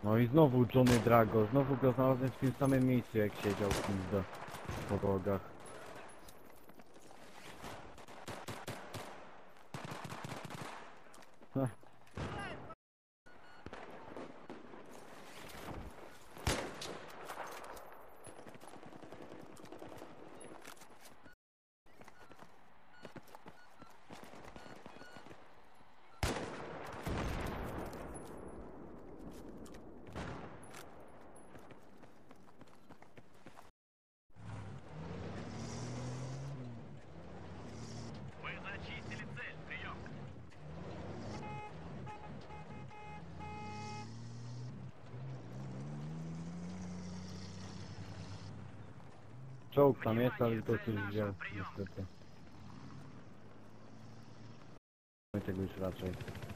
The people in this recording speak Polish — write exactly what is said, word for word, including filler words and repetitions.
No i znowu Johnny Drago, znowu go znalazłem w tym samym miejscu jak siedział w pizdo po rogach. Ha. Czołg tam jest, ale to coś wziął, niestety. Tego już raczej.